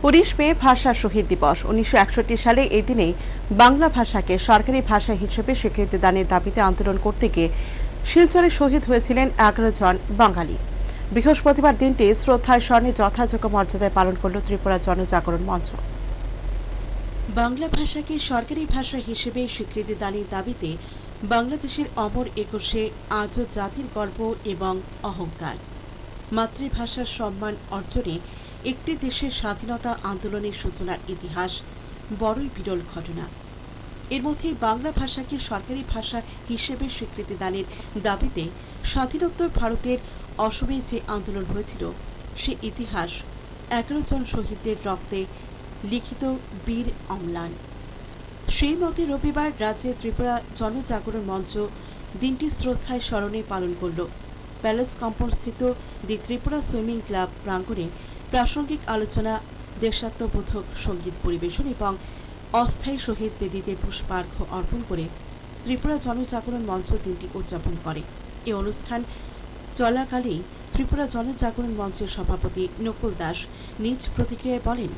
19 মে ভাষা শহীদ দিবস। 1961 সালে এই দিনেই বাংলা ভাষাকে সরকারি ভাষা হিসেবে স্বীকৃতি দানের দাবিতে আন্দোলন করতে গিয়ে শিলচরে শহীদ হয়েছিলেন 11 জন বাঙালি। বৃহস্পতিবার দিনটি শ্রদ্ধার স্মরণে যথাযোগ্য মর্যাদায় পালন করল ত্রিপুরা জনজাগরণ মঞ্চ। বাংলা ভাষাকে সরকারি ভাষা হিসেবে স্বীকৃতি দানের দাবিতে বাংলাদেশের অমর একুশে আজও জাতির গর্ব এবং অহংকার। মাতৃভাষার সম্মান অর্জনে একটি দেশের স্বাধীনতা আন্দোলনের সূচনার ইতিহাস বড়ই বিরল ঘটনা। এর মধ্যে বাংলা ভাষাকে সরকারি ভাষা হিসেবে স্বীকৃতি দানের দাবিতে স্বাধীনোত্তর ভারতের অসমে যে আন্দোলন হয়েছিল সে ইতিহাস 11 জন শহীদদের রক্তে লিখিত বীর অম্লান। সেই মতে রবিবার রাজ্যে ত্রিপুরা জনজাগরণ মঞ্চ দিনটি শ্রদ্ধায় স্মরণে পালন করল। প্যালেস কম্পাউন্ডস্থিত দি ত্রিপুরা সুইমিং ক্লাব প্রাঙ্গণে প্রাসঙ্গিক আলোচনা, দেশাত্মবোধক সঙ্গীত পরিবেশন এবং অস্থায়ী শহীদ বেদিতে পুষ্পার্ঘ্য অর্পণ করে ত্রিপুরা জনজাগরণ মঞ্চ দিনটি উদযাপন করে। এই অনুষ্ঠান চলাকালেই ত্রিপুরা জনজাগরণ মঞ্চের সভাপতি নকুল দাস নিজ প্রতিক্রিয়ায় বলেন,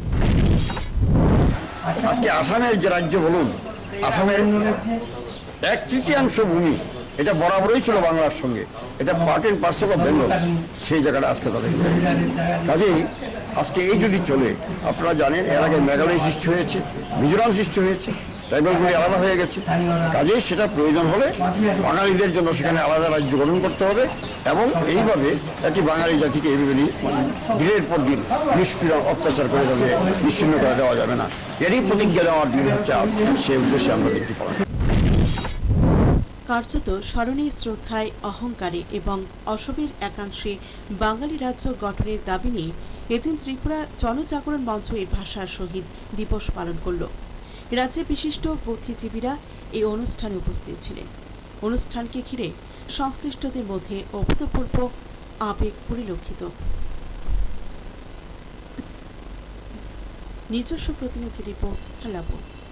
আজকে আসামের যে রাজ্য বলুন, আসামের 1/3 ভূমি এটা বরাবরই ছিল বাংলার সঙ্গে, এটা part and parcel of Bengal. সেই জায়গাটা আজকে তাদের কাজেই আজকে এই যদি চলে, আপনারা জানেন এর আগে মেঘালয় সৃষ্টি হয়েছে, মিজোরাম সৃষ্টি হয়েছে, ট্রাইবালগুলি আলাদা হয়ে গেছে। কাজেই সেটা প্রয়োজন হলে বাঙালিদের জন্য সেখানে আলাদা রাজ্য গঠন করতে হবে এবং এইভাবে একটি বাঙালি জাতিকে এইভাবে দিনের পর দিন নিষ্পীড়ন অত্যাচার করে যাবে, নিশ্চিন্ন করে দেওয়া যাবে না। এরই প্রতিজ্ঞা দেওয়ার দিন হচ্ছে আজ। সেই উদ্দেশ্যে আমরা দেখতে পাই। কার্যত স্মরণে, শ্রদ্ধায়, অহংকারে এবং অসমের একাংশে বাঙালি রাজ্য গঠনের দাবি নিয়ে এদিন ত্রিপুরা জনজাগরণ মঞ্চ এর ভাষার শহীদ দিবস পালন করল। রাজ্যের বিশিষ্ট বুদ্ধিজীবীরা এই অনুষ্ঠানে উপস্থিত ছিলেন। অনুষ্ঠানকে ঘিরে সংশ্লিষ্টদের মধ্যে অভূতপূর্ব আবেগ পরিলক্ষিত। নিজস্ব প্রতিনিধি রিপোর্ট, হালাপুর।